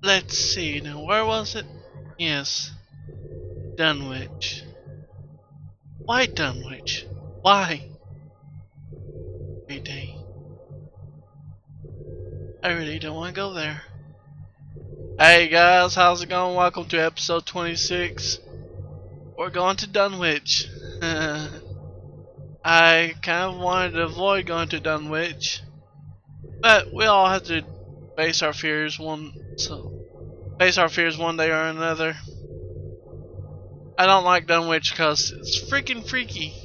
Let's see now. Where was it? Yes, Dunwich. Why Dunwich? Why? Day. I really don't want to go there. Hey guys, how's it going? Welcome to episode 26. We're going to Dunwich. I kind of wanted to avoid going to Dunwich, but we all have to face our fears one day or another. I don't like Dunwich because it's freaking freaky,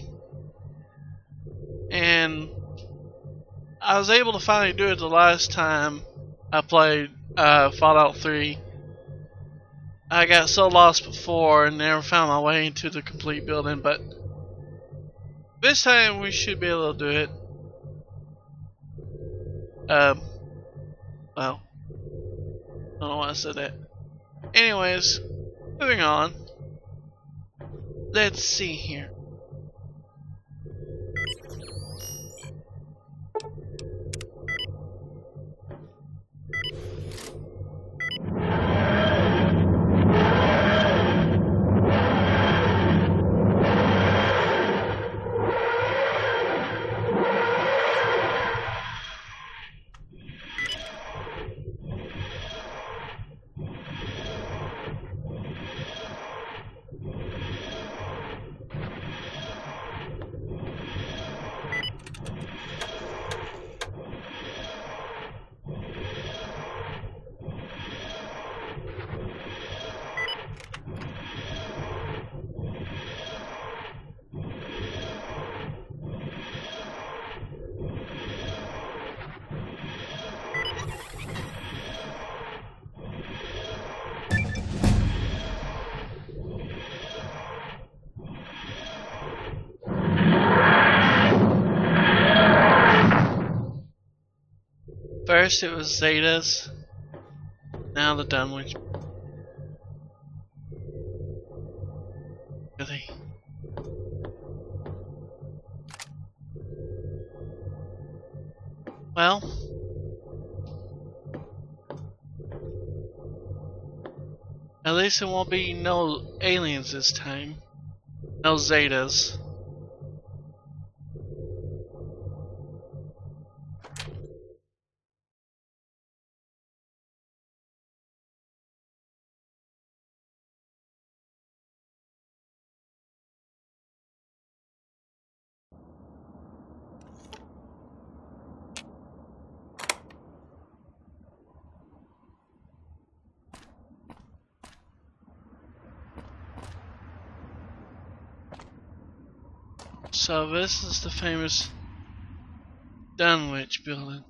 and I was able to finally do it the last time I played Fallout 3. I got so lost before and never found my way into the complete building, but this time we should be able to do it. Well, I don't know why I said that. Anyways, moving on. Let's see here. First it was Zeta's, now the Dunwich. Really? Well, at least it won't be no aliens this time. No Zetas. So this is the famous Dunwich building.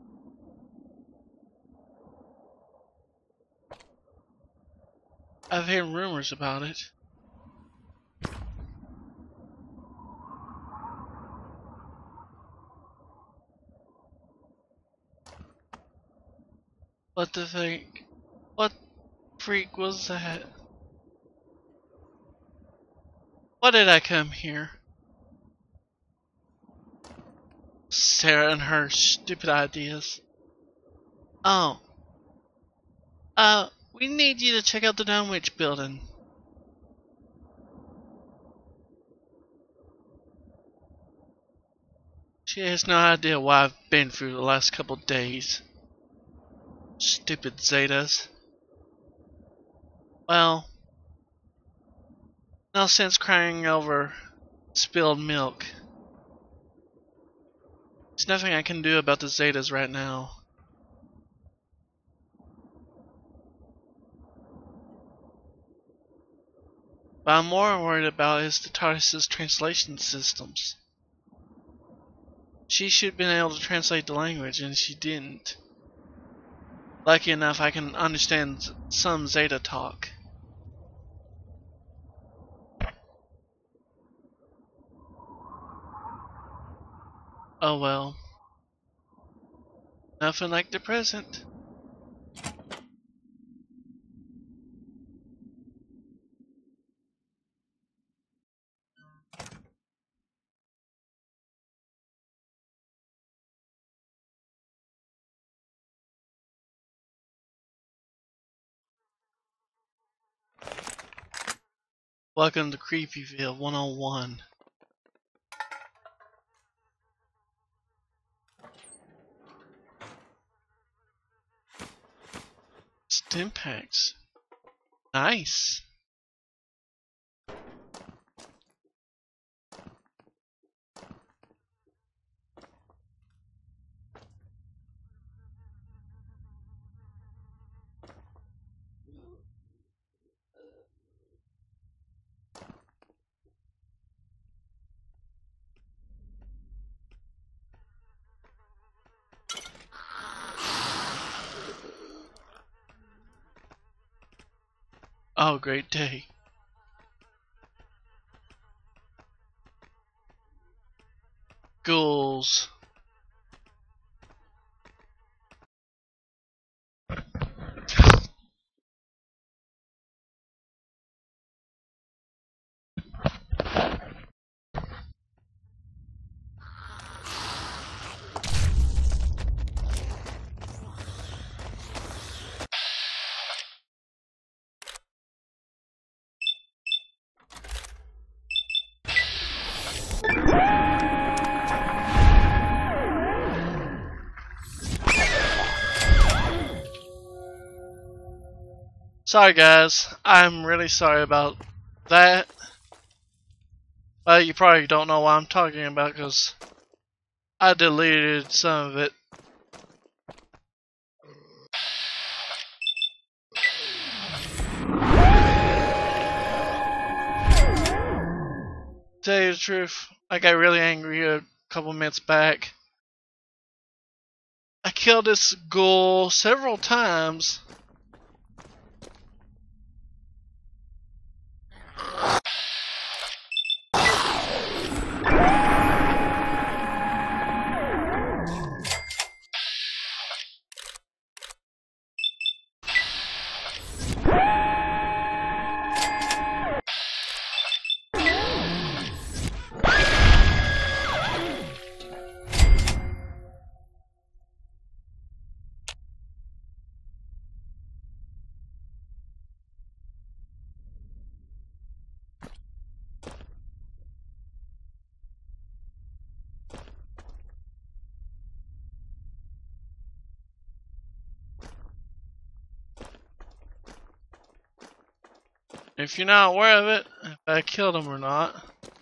I've heard rumors about it. What the think? What freak was that? Why did I come here? Sarah and her stupid ideas. Oh. We need you to check out the Dunwich building. She has no idea what I've been through the last couple days. Stupid Zetas. Well, no sense crying over spilled milk. There's nothing I can do about the Zetas right now. What I'm more worried about is the TARDIS's translation systems. She should have been able to translate the language, and she didn't. Lucky enough, I can understand some Zeta talk. Oh well. Nothing like the present. Welcome to Creepyville 101. Stimpaks. Nice. Oh, great day. Ghouls. Sorry guys, I'm really sorry about that. Well, you probably don't know what I'm talking about because I deleted some of it. To tell you the truth, I got really angry a couple minutes back. I killed this ghoul several times. If you're not aware of it, if I killed him or not.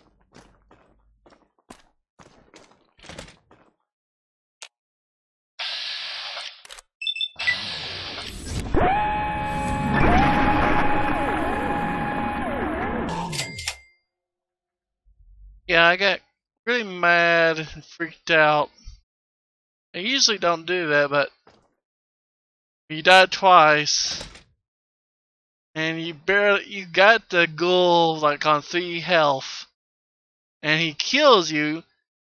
Yeah, I got really mad and freaked out. I usually don't do that, but you died twice. And you got the ghoul like on 3 health, and he kills you.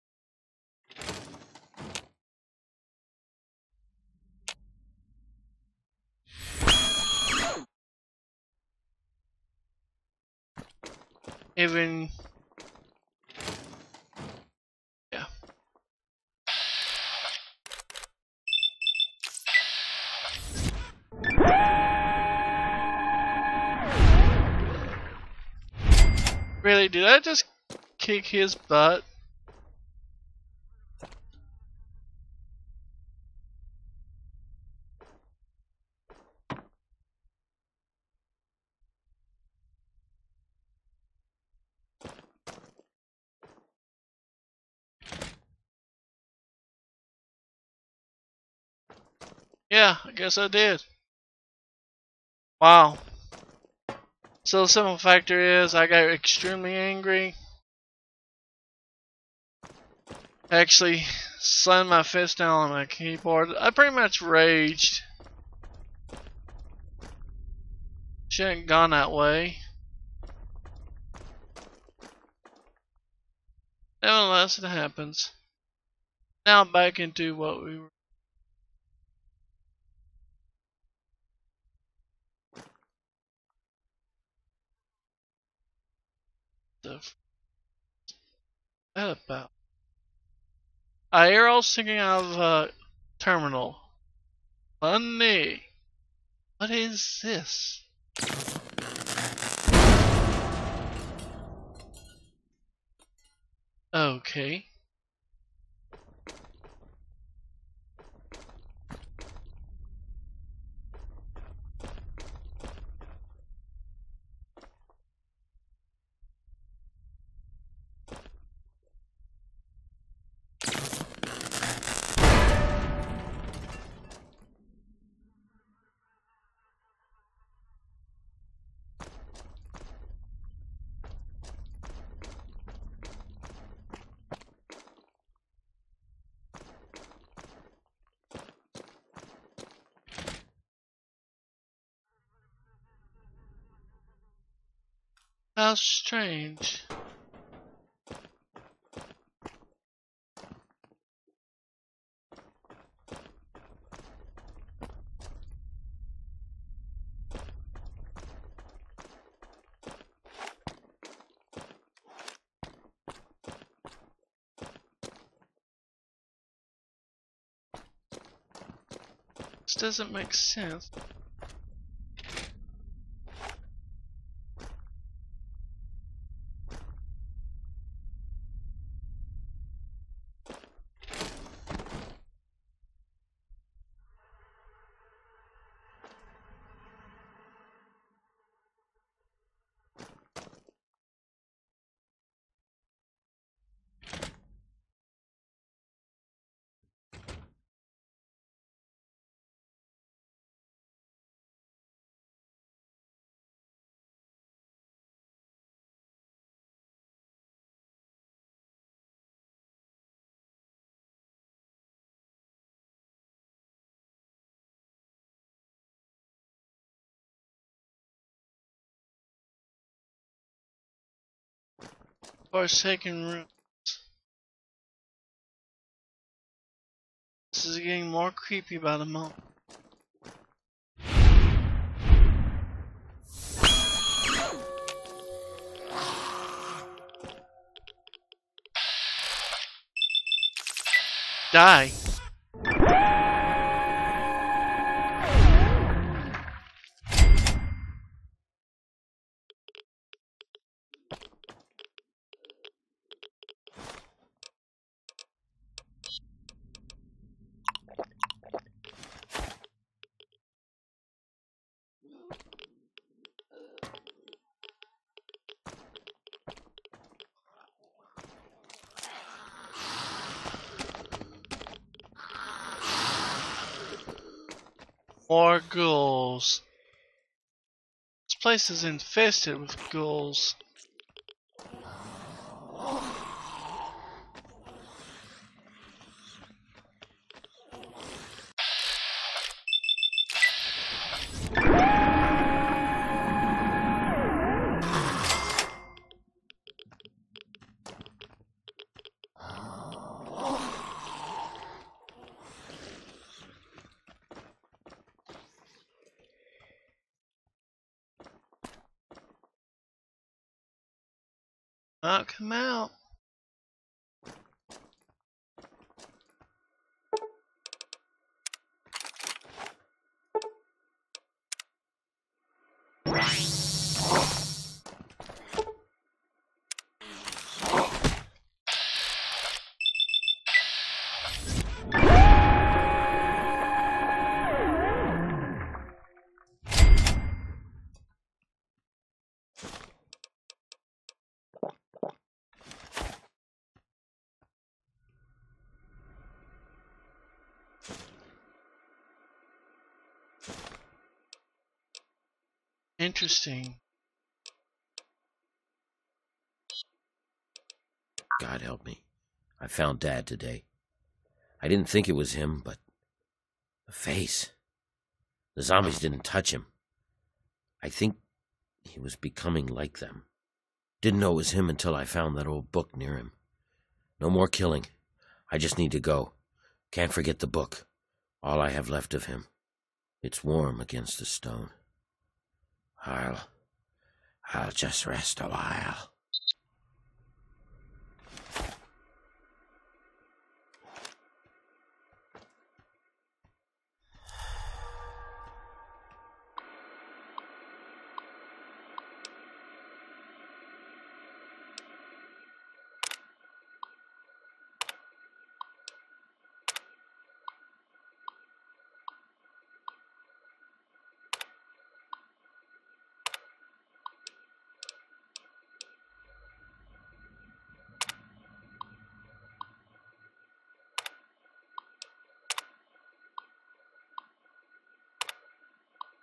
Even yeah. Really, did I just kick his butt? Yeah, I guess I did. Wow. So the simple factor is I got extremely angry. Actually slammed my fist down on my keyboard. I pretty much raged. Shouldn't have gone that way. Nevertheless, it happens. Now back into what we were. That about? Arrow sticking out of a terminal. Funny. What is this? Okay. How strange. This doesn't make sense. Forsaken room. This is getting more creepy by the moment. Die. More ghouls. This place is infested with ghouls. Come out. Interesting. God help me. I found Dad today. I didn't think it was him, but the face. The zombies didn't touch him. I think he was becoming like them. Didn't know it was him until I found that old book near him. No more killing. I just need to go. Can't forget the book. All I have left of him. It's warm against the stone. I'll just rest a while.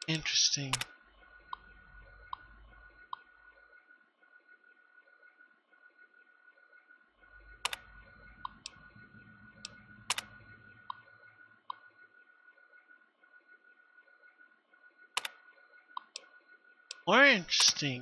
Interesting. More interesting.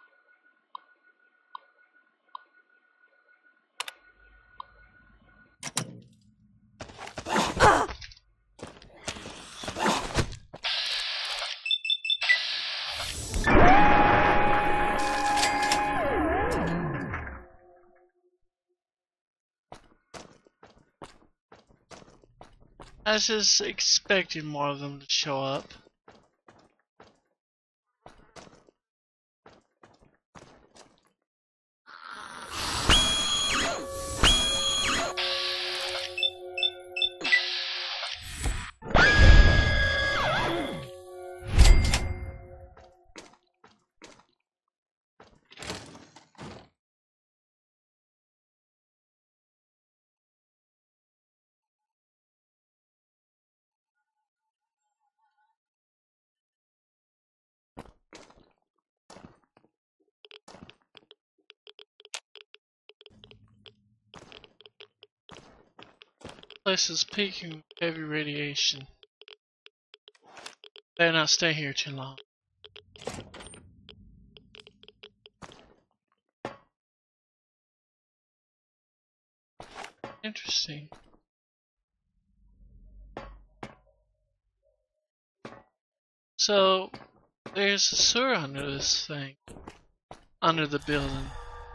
I was just expecting more of them to show up. Place is peaking with heavy radiation. Better not stay here too long. Interesting. So, there's a sewer under this thing. Under the building.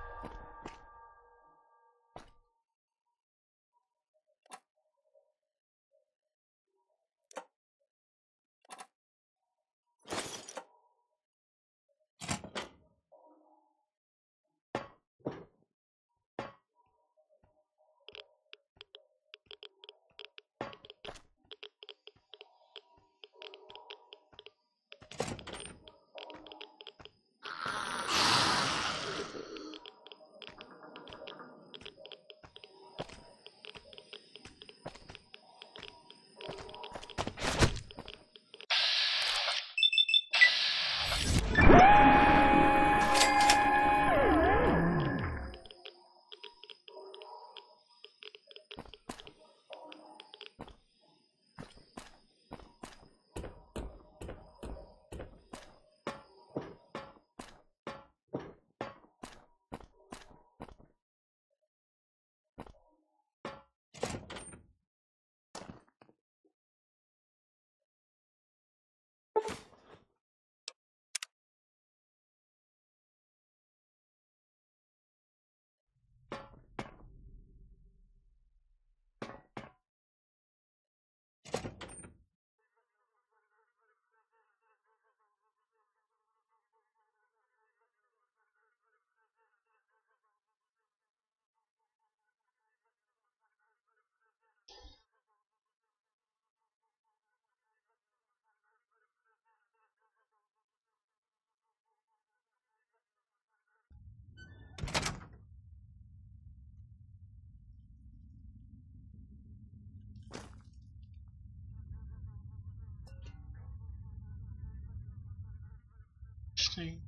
Interesting.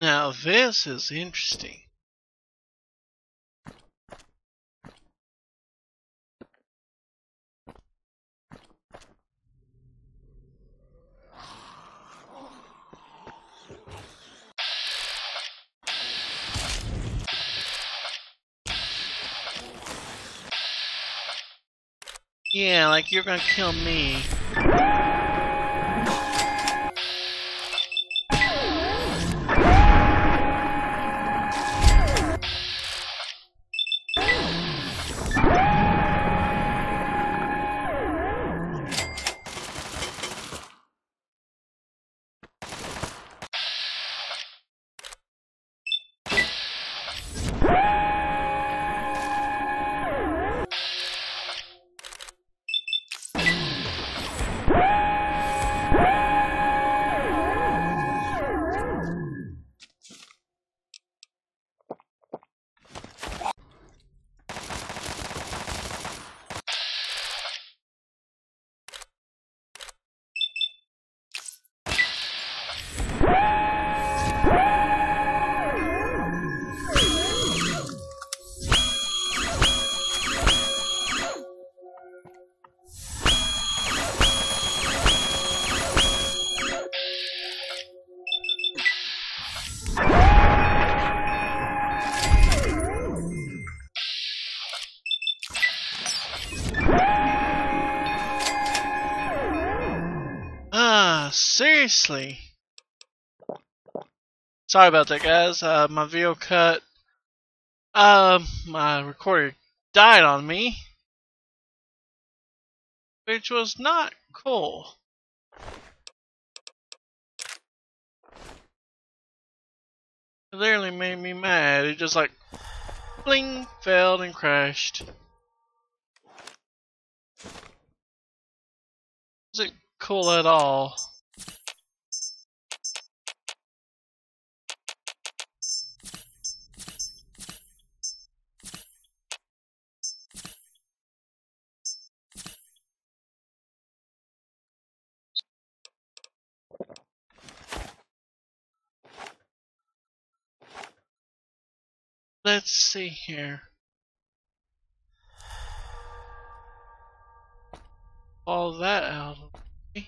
Now this is interesting. Yeah, like you're gonna kill me. Seriously. Sorry about that, guys. My video cut. My recorder died on me, which was not cool. It literally made me mad. It just like, bling, failed and crashed. Wasn't cool at all. Let's see here. All that out of me.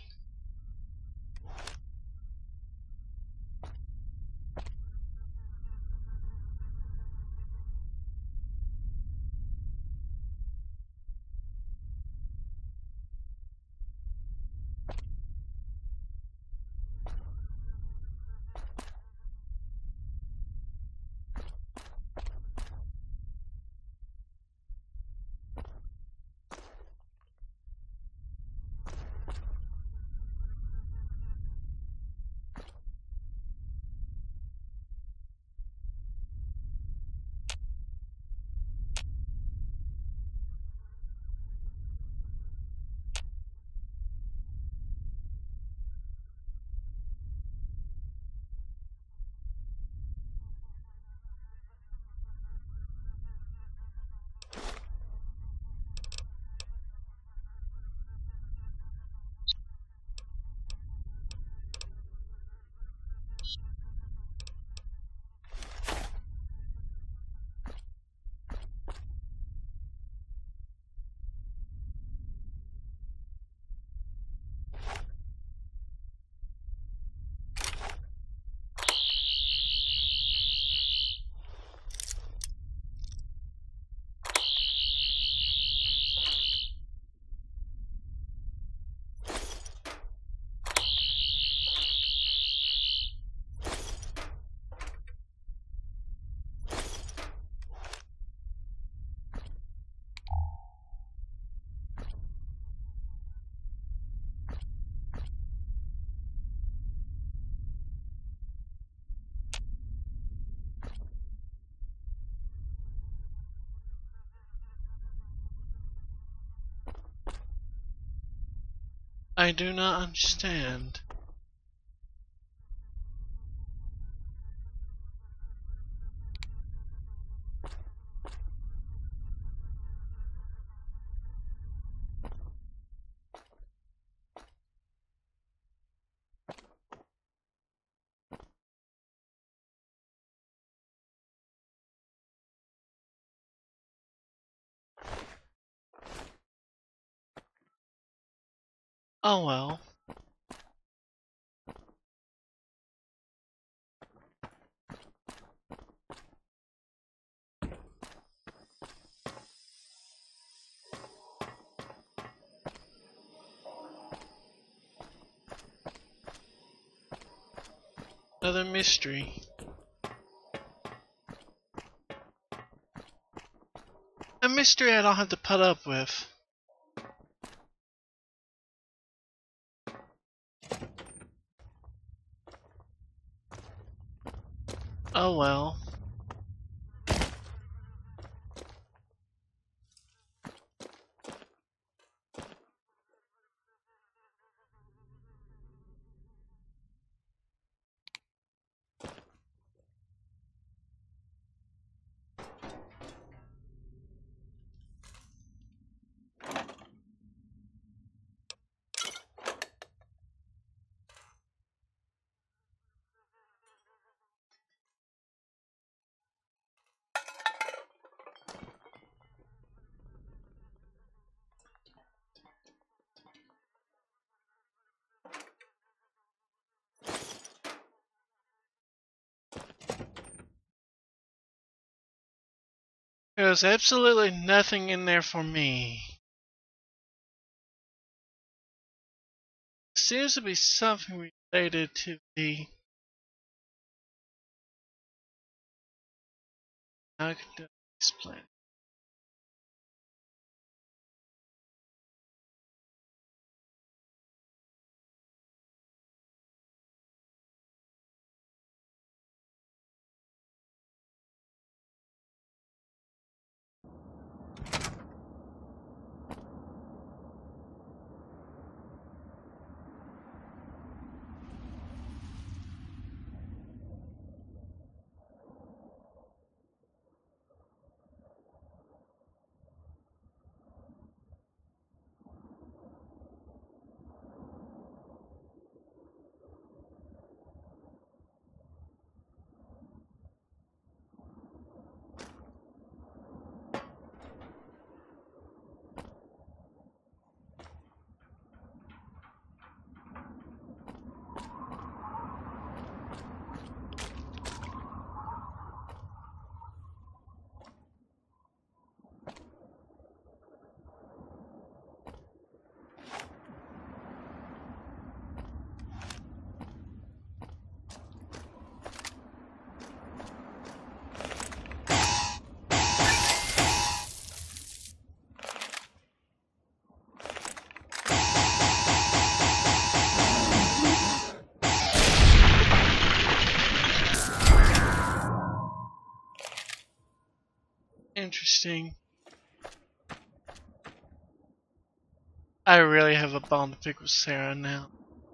I do not understand. Oh well. Another mystery. A mystery I don't have to put up with. Oh well. There's absolutely nothing in there for me. Seems to be something related to the academic plan. Interesting. I really have a bone to pick with Sarah now.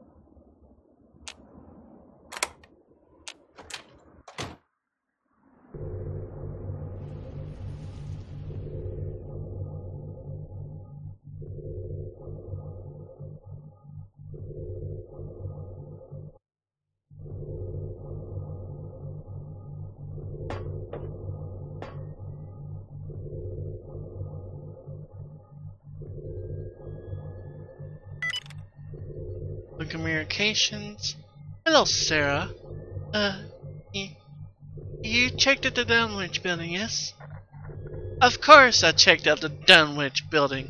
The communications. Hello, Sarah. You checked at the Dunwich building, yes? Of course I checked out the Dunwich building.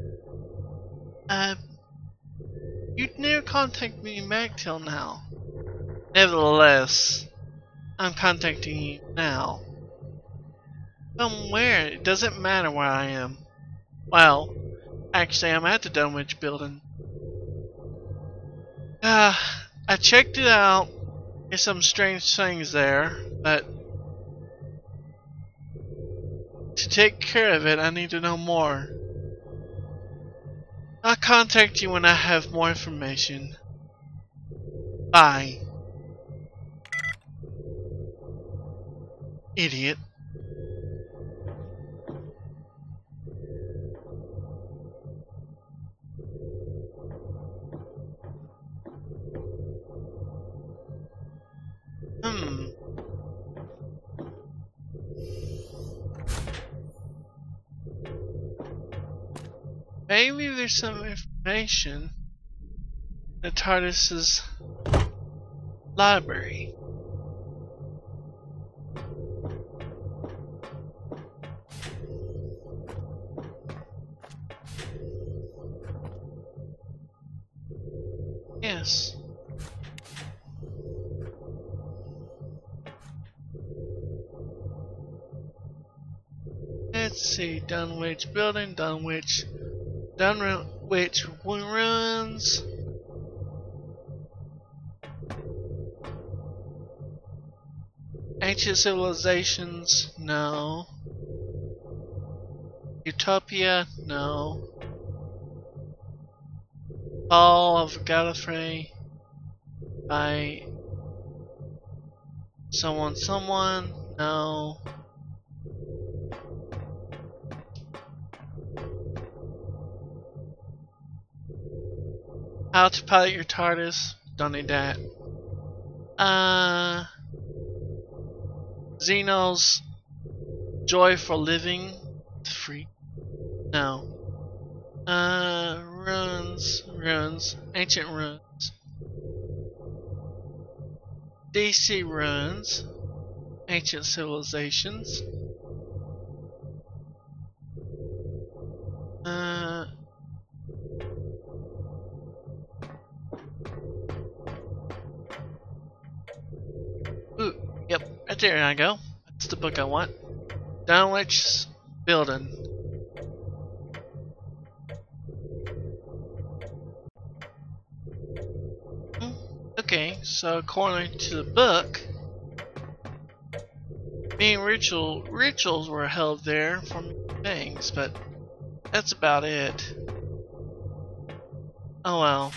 You'd never contact me back till now. Nevertheless, I'm contacting you now. From where? It doesn't matter where I am. Well, actually I'm at the Dunwich building. I checked it out. There's some strange things there, but to take care of it, I need to know more. I'll contact you when I have more information. Bye. Idiot. Maybe there's some information. the TARDIS's library. Yes. Let's see, Dunwich Building, Dunwich Ruins. Ancient Civilizations, no. Utopia, no. Fall of Gallifrey by someone, no. How to pilot your TARDIS, don't need that. Xeno's Joy for Living, free, no. Ruins, Ancient Ruins. DC Ruins, Ancient Civilizations. Ooh, yep, right there I go. That's the book I want. Dunwich Building. Okay, so according to the book, being rituals were held there for things, but that's about it. Oh well.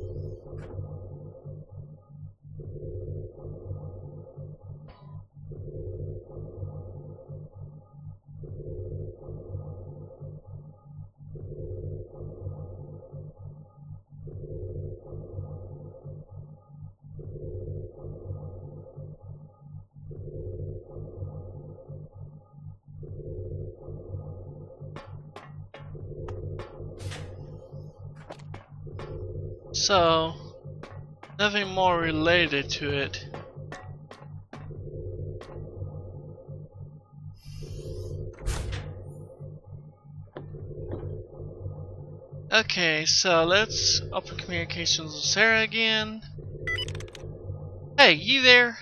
So, nothing more related to it. Okay, so let's open communications with Sarah again. Hey, you there?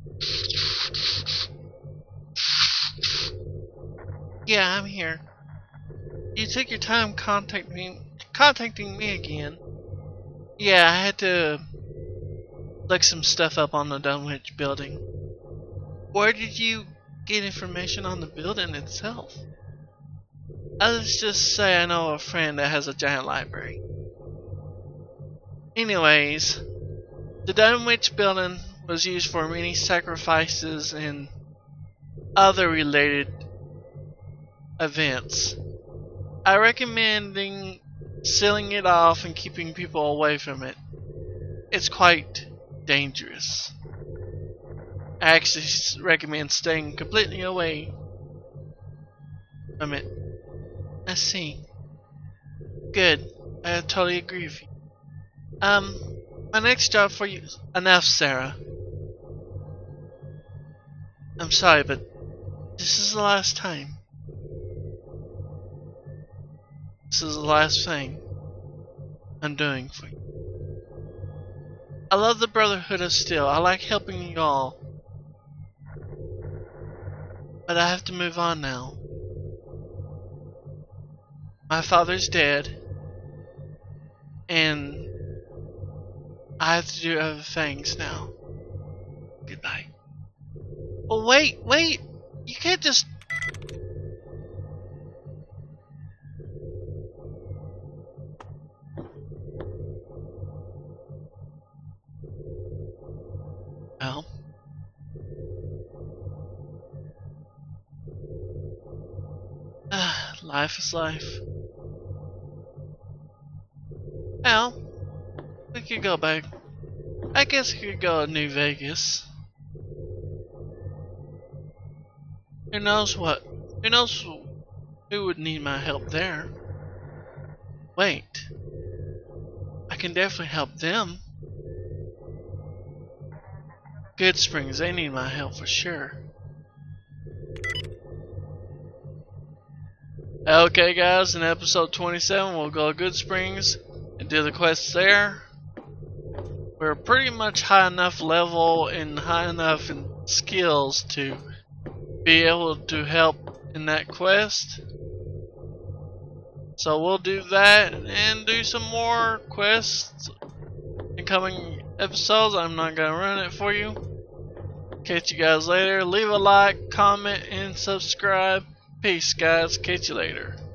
Yeah, I'm here. You took your time contacting me again. Yeah, I had to look some stuff up on the Dunwich Building. Where did you get information on the building itself? Let's just say I know a friend that has a giant library. Anyways, the Dunwich Building was used for many sacrifices and other related events. I recommend sealing it off and keeping people away from it. It's quite dangerous. I actually recommend staying completely away from it. I see. Good. I totally agree with you. My next job for you. Enough, Sarah. I'm sorry, but this is the last time. This is the last thing I'm doing for you. I love the Brotherhood of Steel. I like helping you all. But I have to move on now. My father's dead. And I have to do other things now. Goodbye. Oh, wait! You can't just... Well... life is life. Well, we could go back. I guess we could go to New Vegas. Who knows what? Who knows who would need my help there? Wait. I can definitely help them. Goodsprings, they need my help for sure. Okay guys, in episode 27 we'll go to Goodsprings and do the quests there. We're pretty much high enough level and high enough in skills to be able to help in that quest. So we'll do that and do some more quests in coming episodes. I'm not going to run it for you. Catch you guys later. Leave a like, comment, and subscribe. Peace guys. Catch you later.